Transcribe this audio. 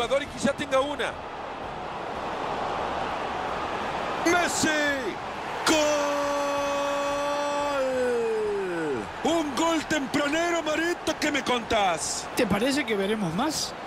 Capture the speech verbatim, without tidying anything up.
jugador y quizá tenga una. ¡Messi! ¡Gol! Un gol tempranero, Marito, ¿qué me contás? ¿Te parece que veremos más?